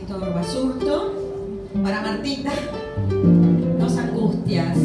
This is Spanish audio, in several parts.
Néstor Basurto, para Martita, Dos Angustias.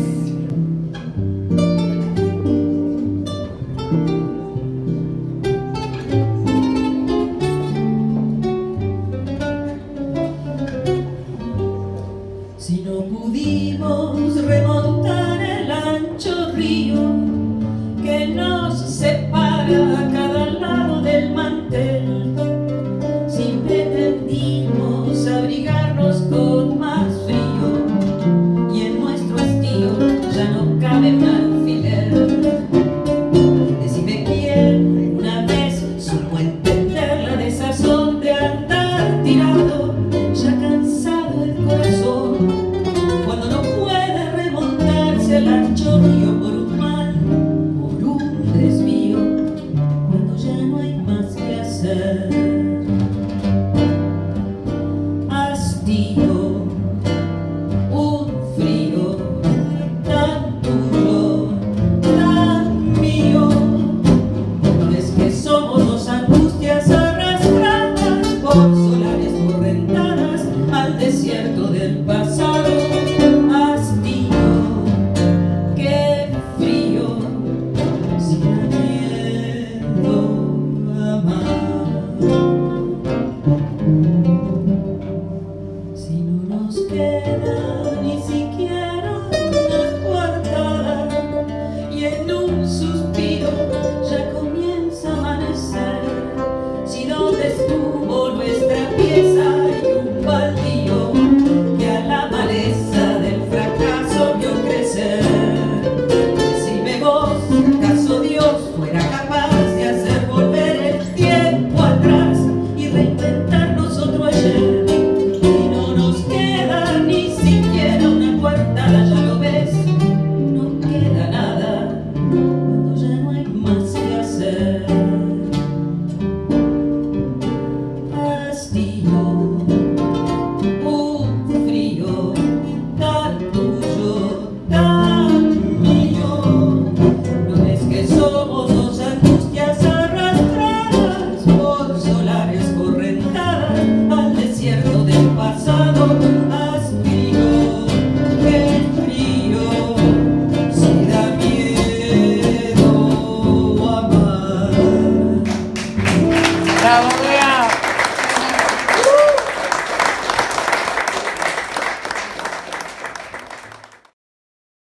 Si no pudimos remontar el ancho río que nos separa a cada lado del mantel, si pretendimos abrigarnos con más frío y en nuestro hastío ya no cabe un alfiler, decime quién una vez supo entender la desazón de andar tirado, ya cansado el corazón, cuando no puede remontarse el ancho río por un mal, por un desvío, cuando ya no hay más que hacer.